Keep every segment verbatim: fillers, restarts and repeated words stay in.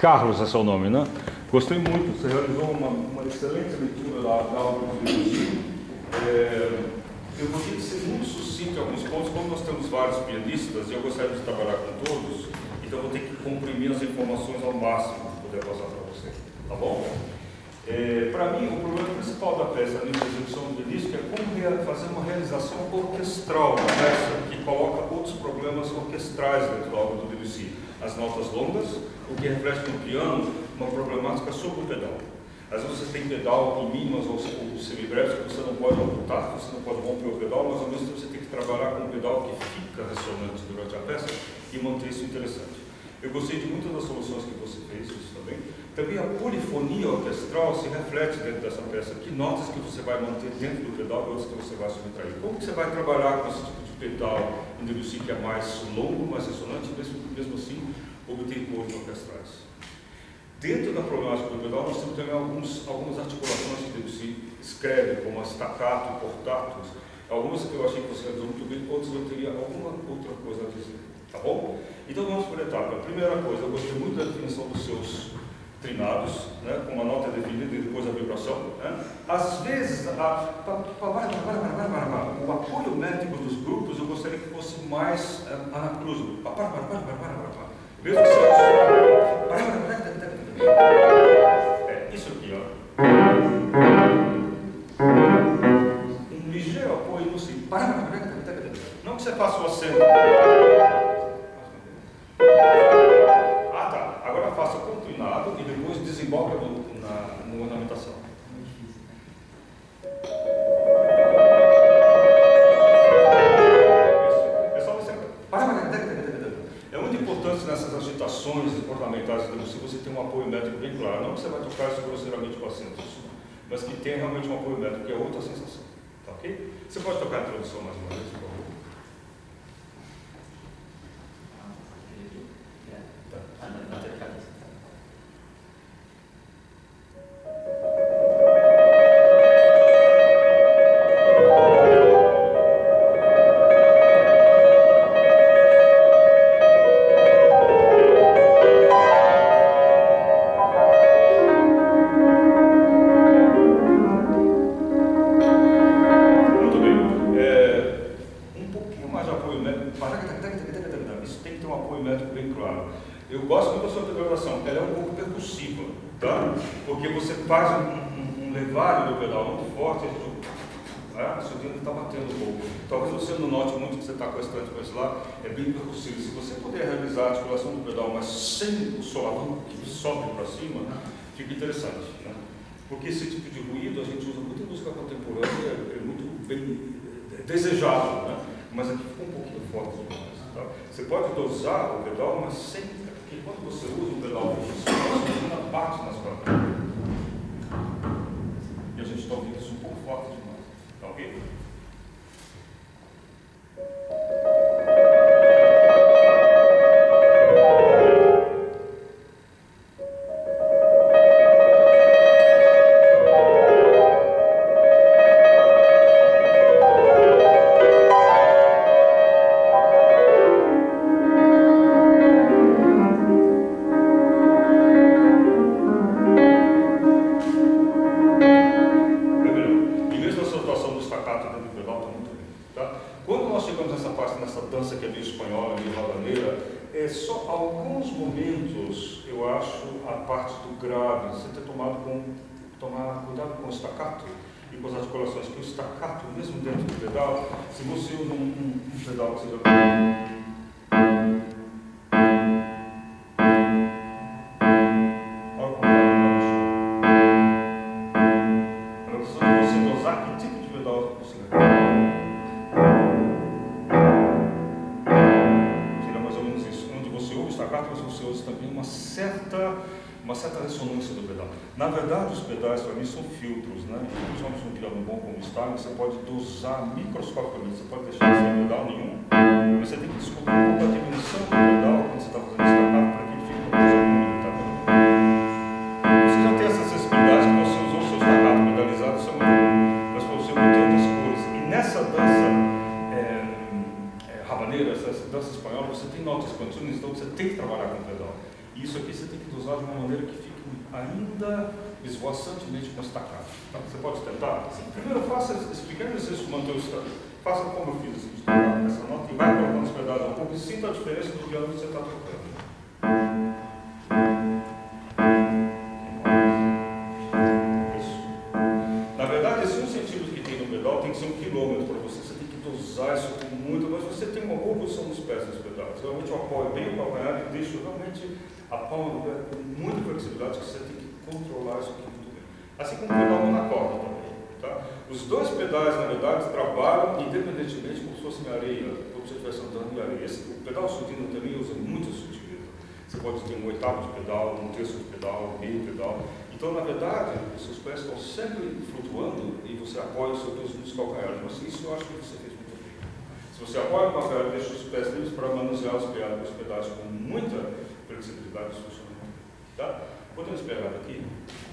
Carlos é seu nome, né? Gostei muito, você realizou uma, uma excelente leitura da, da aula do Debussy. É, eu gostaria de ser muito sucinto em alguns pontos, como nós temos vários pianistas e eu gostaria de trabalhar com todos, então eu vou ter que comprimir as informações ao máximo para poder passar para você, tá bom? É, para mim, o problema principal da peça, a nível de execução do pianista, é como fazer uma realização orquestral da peça, que coloca outros problemas orquestrais dentro da obra do Debussy. As notas longas, o que reflete no piano uma problemática sobre o pedal. Às vezes você tem pedal em mínimas ou, ou semibreves que você não pode amputar, você não pode romper o pedal, mas ao mesmo tempo você tem que trabalhar com um pedal que fica ressonante durante a peça e manter isso interessante. Eu gostei de muitas das soluções que você fez, isso também. Também a polifonia orquestral se reflete dentro dessa peça. Que notas que você vai manter dentro do pedal e outras que você vai subtrair. Como que você vai trabalhar com esse tipo de pedal em Debussy que é mais longo, mais ressonante, mesmo, mesmo assim obter cores orquestrais? Dentro da problemática do pedal, nós temos também alguns, algumas articulações que Debussy escreve, como a staccato e portato. Algumas que eu achei que você realizou muito bem, outras eu teria alguma outra coisa a dizer. Tá bom? Então vamos por etapa. A primeira coisa, eu gostei muito da definição dos seus trinados, né, com uma nota definida e depois a vibração. Né? Às vezes, a, a, a, o apoio métrico dos grupos eu gostaria que fosse mais uh, anacrúsico. Mesmo que seja. É, isso aqui, ó. Um ligeiro apoio no si. Não que você faça o acento. Ah, tá. Agora faça continuado e depois desemboca no, na no ornamentação. É só você. É muito importante nessas agitações ornamentais de Debussy você ter um apoio métrico bem claro. Não que você vai tocar isso grosseiramente com acentos, mas que tenha realmente um apoio métrico, que é outra sensação. Tá ok? Você pode tocar a introdução mais uma vez, por favor? Se você puder realizar a articulação do pedal, mas sem o solavão que sobe para cima, fica interessante. Né? Porque esse tipo de ruído a gente usa muito em música contemporânea, é, é muito bem é, desejado, né? Mas aqui ficou um pouquinho forte demais. Tá? Você pode dosar o pedal, mas sem. Porque quando você usa o pedal por cima, a bate nas cordas. E a gente está ouvindo isso um pouco forte demais. Tá ok? Mesmo dentro do pedal, se você usa um, um, um pedal que seja... Olha como é que você dosar que tipo de pedal você seria mais ou menos isso, onde você ouve o staccato, mas você ouve também uma certa, uma certa ressonância do pedal. Na verdade, os pedais para mim são filtros, né? Principalmente no piano bom como está, você pode dosar microscopicamente, você pode deixar sem pedal nenhum, mas você tem que descobrir um pouco a dimensão do pedal quando você está fazendo staccato para que ele fique uma coisa única, tá? Você já tem essa sensibilidade que você usou o seu staccato pedalizado, isso é muito bom, mas para você obter outras cores. E nessa dança é, é, rabaneira, essa dança espanhola, você tem notas contínuas, então você tem que trabalhar com o pedal. E isso aqui você tem que dosar de uma maneira ainda esvoaçantemente com estacado. Tá? Você pode tentar? Primeiro faça esse pequeno exercício de manter o estacado. Faça como eu fiz assim, estacado, essa nota, e vai colocando os pedaços um pouco e sinta a diferença do piano que você está tocando. Tem que ser um quilômetro para você, você tem que dosar isso com muito, mas você tem uma boa posição dos pés nos pedais. Realmente eu apoio bem o calcanhar e deixo realmente a palma do pé com muita flexibilidade, que você tem que controlar isso aqui muito bem. Assim como o pedal na corda também. Tá? Os dois pedais, na verdade, trabalham independentemente como se fosse em areia, como se você estivesse andando em areia. Esse, o pedal sudino também usa muita sutileza. Você pode ter um oitavo de pedal, um terço de pedal, meio pedal. Então, na verdade, os seus pés estão sempre flutuando e você apoia os seus pesos nos calcanhares. Mas isso eu acho que você fez muito bem. Se você apoia o calcanhar e deixa os pés livres para manusear os pedais, os pedais com muita flexibilidade, isso funciona muito bem. Tá? Podemos pegar daqui?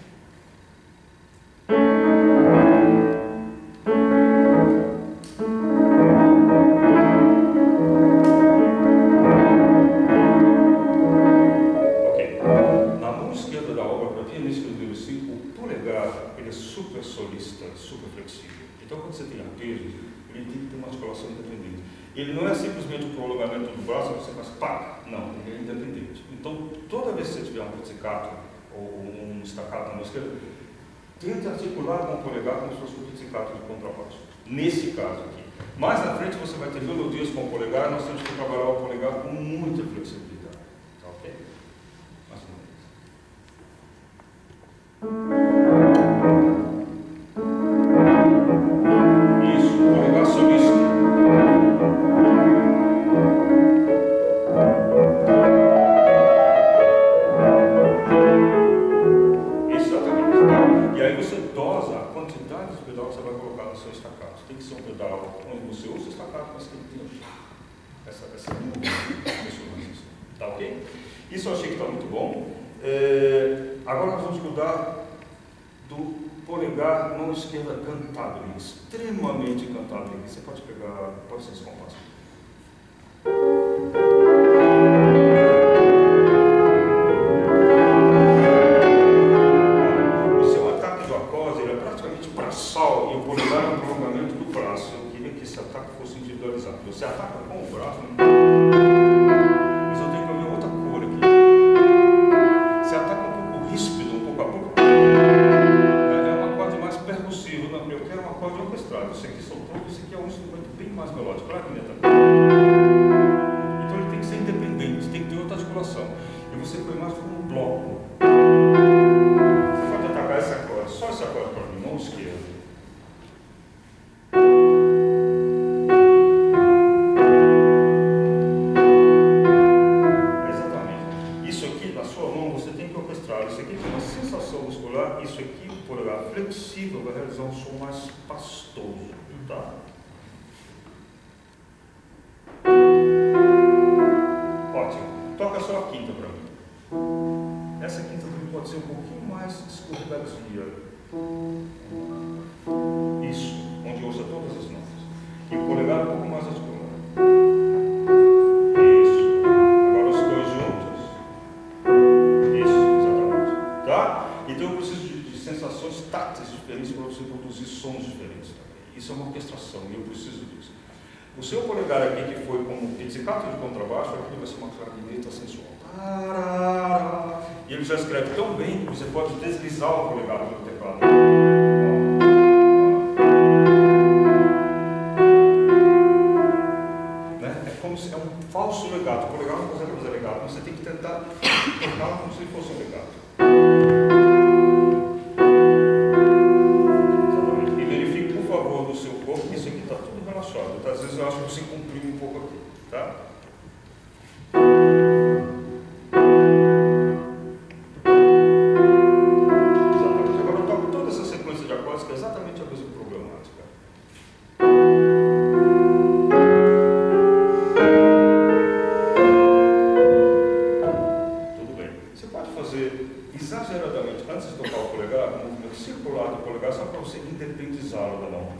Solista, super flexível. Então, quando você tem arpejos, ele tem que ter uma articulação independente. Ele não é simplesmente o prolongamento do braço, você faz pá, não, ele é independente. Então, toda vez que você tiver um pizzicato ou um staccato na mão esquerda, tente articular com o polegar como se fosse um pizzicato de contrabaixo. Nesse caso aqui. Mais na frente você vai ter melodias com o polegar, nós temos que trabalhar o polegar com muita flexibilidade. Tá ok? Mais uma vez. Tem que ser um pedal onde você usa o estacado, mas tem que ter essa, essa ressonância. Tá ok? Isso eu achei que está muito bom. É, agora nós vamos cuidar do polegar mão esquerda cantado, extremamente cantado. Você pode pegar, pode ser esse compasso. O seu ataque do acorde ele é praticamente braçal e o polegar é um prolongamento do braço. Eu queria que esse ataque fosse individualizado. Você ataca com o braço, mas eu tenho que ver outra cor aqui. Você ataca um pouco ríspido, um pouco a pouco. É um acorde mais percussivo. Não, eu quero um acorde orquestrado. Esse aqui são todos, esse aqui é um instrumento bem mais melódico. Clarineta. Então ele tem que ser independente, tem que ter outra articulação. E você põe mais como um bloco. Você pode atacar esse acorde, só esse acorde para mim, mão esquerda. Isso aqui tem uma sensação muscular, isso aqui, o polegar flexível, vai realizar um som mais pastoso, tá? Ótimo. Toca só a quinta para mim. Essa quinta também pode ser um pouquinho mais escorregadia. Isso, onde ouça todas as notas. E o polegar um pouco mais articulado. Então eu preciso de, de sensações táteis diferentes para você produzir sons diferentes também. Isso é uma orquestração e eu preciso disso. O seu polegar aqui, que foi como pizzicato de contrabaixo, aqui vai ser uma clarineta sensual. E ele já escreve tão bem que você pode deslizar o polegar pelo teclado. Né? É como se é um falso legato. O polegar não consegue fazer legato, mas você tem que tentar tocar como se fosse um legato. Às vezes eu acho que você comprime um pouco aqui, tá? Exatamente. Agora eu toco toda essa sequência de acordes que é exatamente a mesma problemática. Tudo bem. Você pode fazer exageradamente, antes de tocar o polegar, um movimento circular do polegar, só para você independizá-lo da mão.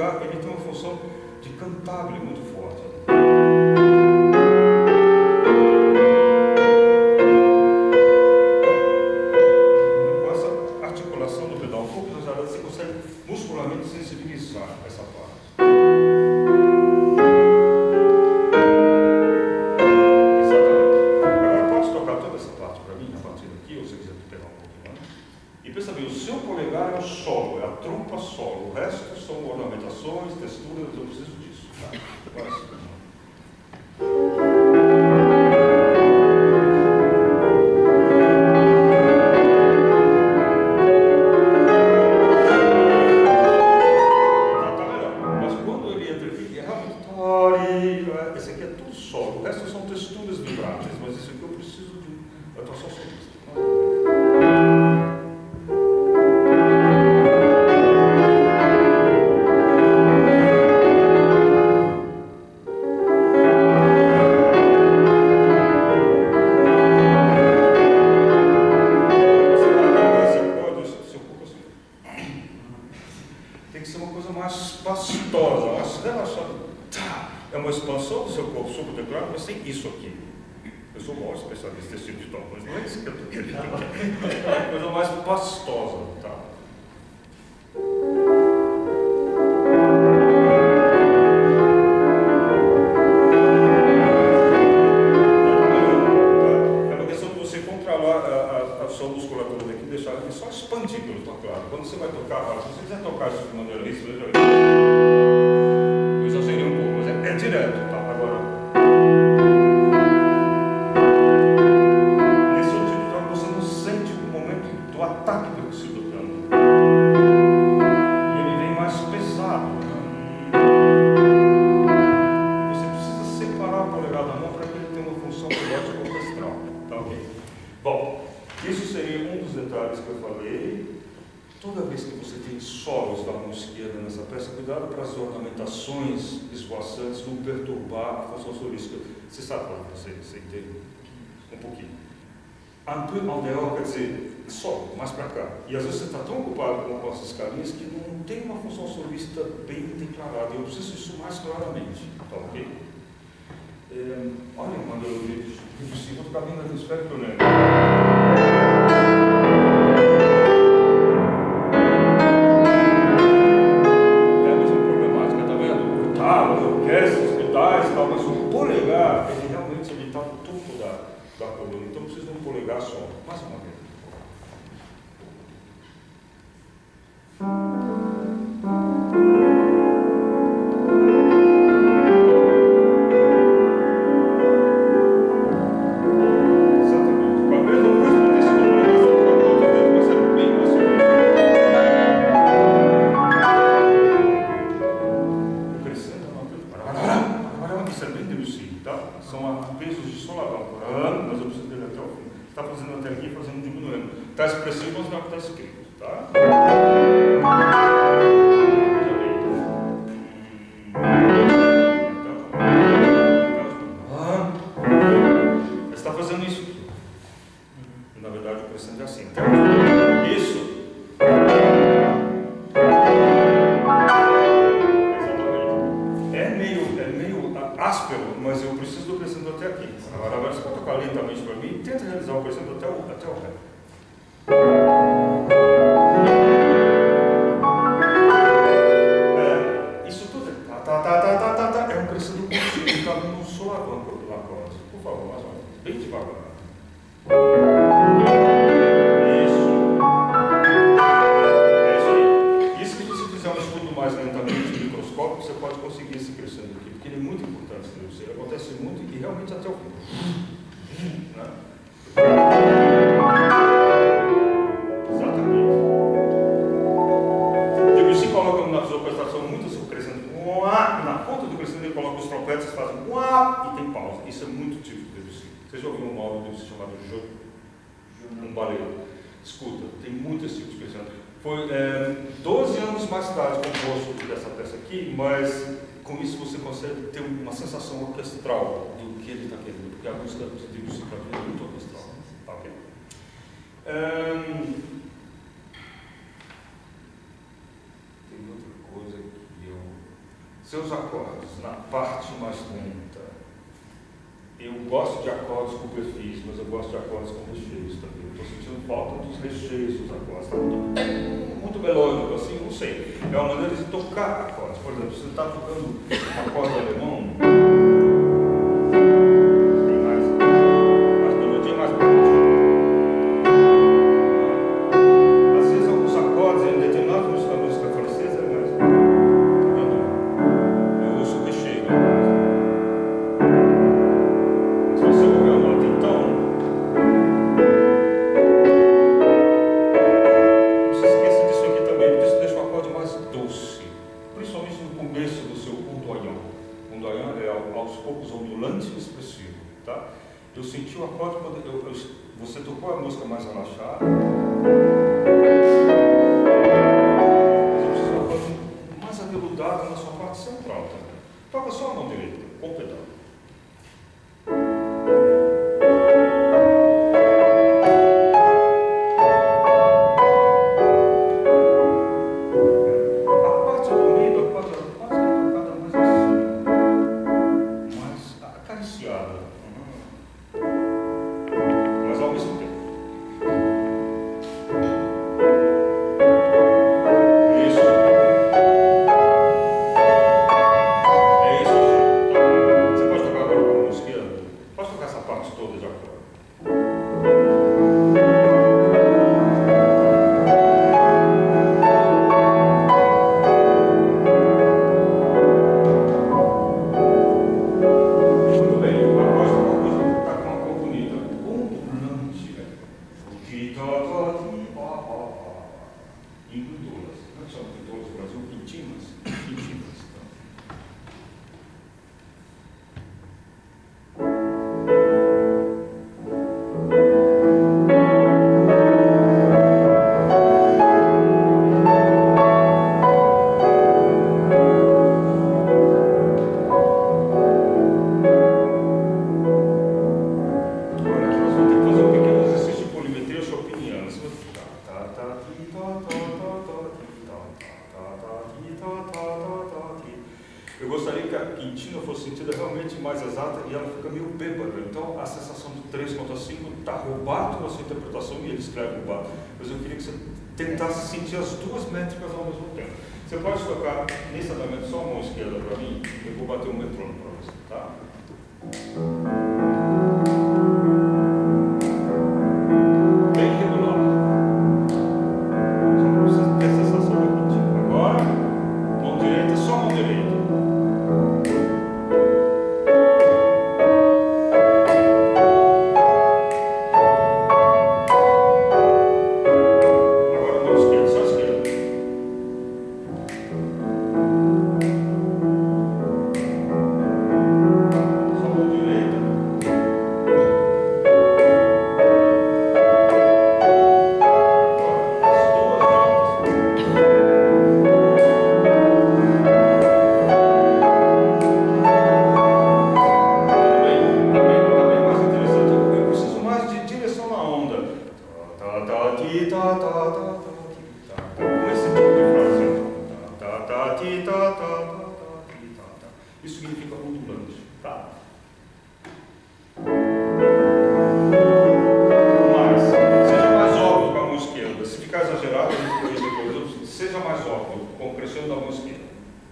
polegar, ele tem uma função de cantável muito forte. Com essa articulação do pedal um pouco exagerada, você consegue muscularmente sensibilizar essa parte. E pensa bem, o seu polegar é o solo, é a trompa solo, o resto são ornamentações, texturas, eu preciso disso. Tá? Agora sim. Tá, tá melhor. Mas quando ele entra aqui, é realmente. Esse aqui é tudo solo, o resto são texturas vibráteis, mas isso aqui eu preciso de atuação solista. Tem que ser uma coisa mais pastosa, mais relaxada. É uma expansão do seu corpo sobre o teclado, mas sem isso aqui. Eu sou bom especialista nesse tipo de tom, mas não é isso que eu estou querendo. É uma coisa mais pastosa, tá? É uma questão de você controlar a, a, a sua musculatura daqui, deixar aqui só expandir pelo teclado. Quando você vai tocar, se você quiser tocar isso de maneira ríspida, eu exagerei um pouco, mas é, é direto, tá? Agora, nesse último toque você não sente o momento do ataque percussivo do piano. E ele vem mais pesado. E você precisa separar o polegar da mão para que ele tenha uma função melódica orquestral, tá ok? Bom, isso seria um dos detalhes que eu falei. Toda vez que você tem solos da mão esquerda nessa peça, cuidado para as ornamentações esvoaçantes não perturbar a função solística. Você sabe qual você, você entende? Um pouquinho. Un peu en dehors quer dizer solo, mais para cá. E às vezes você está tão ocupado com essas escalinhas que não tem uma função solista bem declarada. Eu preciso disso mais claramente. Tá ok? É, olha quando eu vi impossível do caminho da espero que eu lembro. Mas o polegar, ele realmente está no topo da, da coluna, então precisa de um polegar só. Mais uma vez. Exatamente. Com a mesma correspondência do polegar, você vai bem você. O crescendo é uma coisa. Isso é bem Debussy, tá? São pesos de soladão por ano, mas eu preciso dele até o fim. Está fazendo até aqui, fazendo diminuindo. Está expressivo, mas não está escrito, tá? Você está fazendo isso aqui. Na verdade, o crescendo é assim. Isso. Áspero, mas eu preciso do crescendo até aqui. Agora, agora você pode tocar lentamente para mim e tenta realizar o crescendo até o, até o ré. É, isso tudo é tá, tá, tá, tá, tá, tá, é um crescendo contínuo que está vindo um solavanco do acorde. Por favor, mais uma vez, bem devagar. Isso. É isso aí. Isso que você fizer um estudo mais lentamente no microscópio, você pode conseguir esse crescendo aqui, porque ele é muito importante. Ele acontece muito e realmente até o fim. Né? Exatamente. Debussy coloca na sua prestação muito seu crescendo. Na ponta do crescendo ele coloca os trompetes que fazem e tem pausa. Isso é muito típico do Debussy. Você já ouviu um móvel do Debussy chamado Jeu? Um baleiro. Escuta, tem muito esse tipo de crescendo. Foi é, doze anos mais tarde composto dessa peça aqui, mas com isso você consegue ter uma sensação orquestral do que ele está querendo, porque a música de Debussy é muito orquestral. Tá, okay? um, tem outra coisa que eu seus acordes na parte mais lenta. Eu gosto de acordes com perfis, mas eu gosto de acordes com recheios também. Eu estou sentindo falta dos recheios dos acordes. Está muito, muito melódico, assim, não sei. É uma maneira de tocar acordes. Por exemplo, você está tocando um acorde alemão, tem mais, mais melodia, mais melodia. Às vezes, alguns acordes em determinadas músicas, a música francesa, é mais. Tá vendo? Eu ouço o recheio. Se você ouvir a nota, então, não se esqueça disso aqui também, porque isso deixa o acorde mais doce, principalmente no começo do seu ondoyant. O ondoyant é aos poucos ondulante e expressivo, tá? Eu senti o acorde quando eu, eu, você tocou a música mais relaxada, mas eu preciso de um acorde mais aveludado na sua parte central também. Toca só a mão direita, com o pedal. Mas ao mesmo tempo. Isso. É isso. Você pode tocar agora com a mão esquerda? Pode tocar essa parte toda de acorde. Inclutoras, não só inclutoras do Brasil, intimas, intimas. Agora aqui nós vamos ter que fazer um pequeno exercício de polimetria chopiniana. Você vai ficar tá, tá, ti, tá, tá, tá, tá, ti, tá, tá, tá, ti, tá, tá, tá, tá, ti. Eu gostaria que a quintina fosse sentida realmente mais exata e ela fica meio bêbada. Então a sensação de três contra cinco está roubado na sua interpretação e ele escreve roubado. Mas eu queria que você tentasse sentir as duas métricas ao mesmo tempo. Você pode tocar nesse andamento só a mão esquerda para mim, eu vou bater um metrônomo para você, tá? Bem regular. Só para você ter a sensação da quintina. Agora, mão direita, só mão direita. Agora mão esquerda, só a esquerda. Só mão direita. Isso significa ondulante, tá? Mas, seja mais óbvio com a mão esquerda. Se ficar exagerado, a gente corrige depois. Seja mais óbvio, com o crescendo da mão esquerda.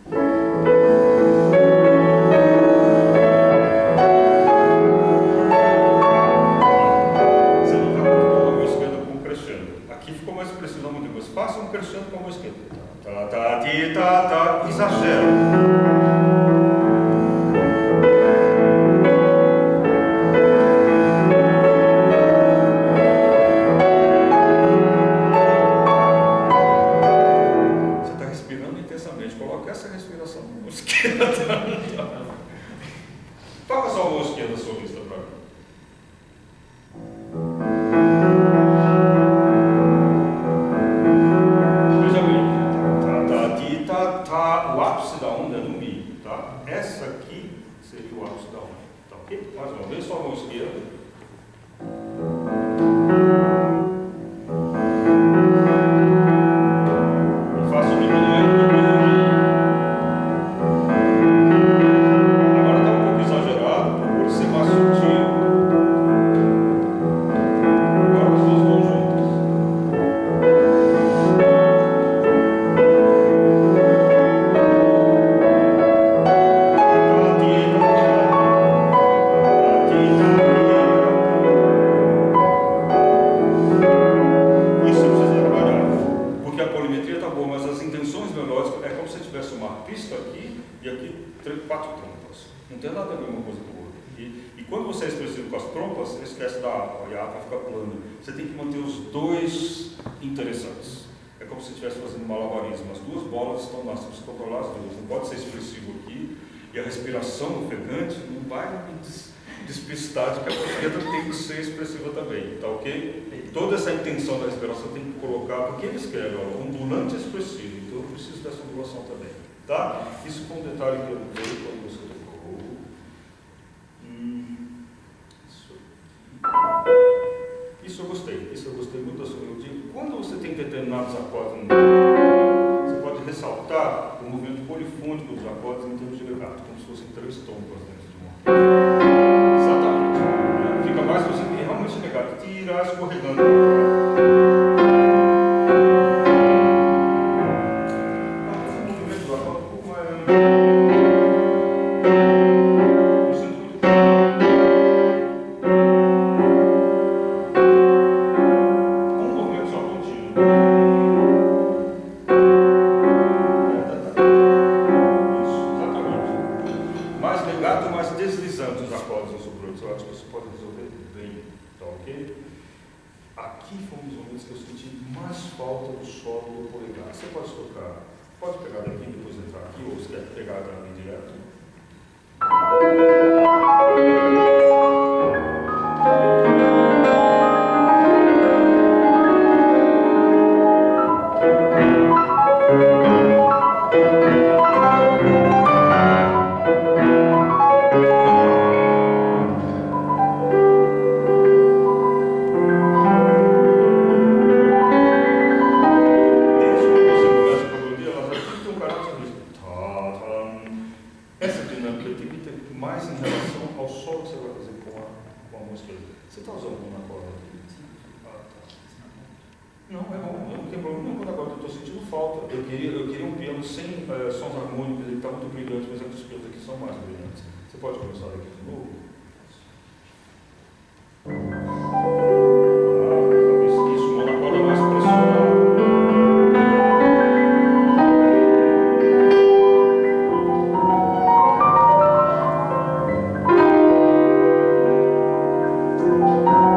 Você não está muito com a mão esquerda com o crescendo. Aqui ficou mais expressivo, muito depois. Faça um crescendo com a mão esquerda. Tá, tá, ti, tá, tá. Exagero. Coloca essa respiração na mão esquerda. Toca só a mão esquerda solista para mim. Veja bem. Tá, tá, ti, tá, tá. O ápice da onda é no Mi, tá? Essa aqui seria o ápice da onda. Tá ok? Mais uma vez, só a mão esquerda. E faço o diminuendo depois do Mi. uma pista aqui e aqui três, quatro trompas. Não tem nada a ver uma coisa com a outra. E, e quando você é expressivo com as trompas, você esquece da APA, e a APA fica plana. Você tem que manter os dois interessantes. É como se estivesse fazendo malabarismo. As duas bolas estão lá, você precisa controlar as duas. Não pode ser expressivo aqui, e a respiração ofegante não vai me des despistar de que a portuguesa tem que ser expressiva também, tá ok? Toda essa intenção da respiração tem que colocar, porque eles querem, ó, ondulante expressivo, então eu preciso dessa ondulação também, tá? Isso foi um detalhe que eu dei quando você tocou. Hum, isso. isso eu gostei, isso eu gostei muito da sua melodia. Quando você tem determinados acordes, você pode ressaltar o movimento polifônico dos acordes em termos de legato, como se fossem três trompas dentro de uma. Fica mais você realmente legato, tirar escorregando. O movimento do acorde um pouco mais. Eu sinto muito. Um movimento só contínuo. Isso, exatamente. Mais legato, mais deslizante os acordes ou subroides. Eu acho que isso pode resolver bem, tá ok? Aqui foi um dos momentos que eu senti mais falta do solo do polegar. Você pode tocar, pode pegar daqui e depois entrar aqui, ou você quer pegar daqui direto. Você está usando uma corda aqui? Ah, tá. Não, é bom, eu não tenho problema nenhum quando agora eu estou sentindo falta. Eu queria, eu queria um piano sem uh, sons harmônicos, ele está muito brilhante, mas é que os pianos aqui são mais brilhantes. Você pode começar daqui de novo? Ah, isso, uma na corda mais pressionada. Thank you.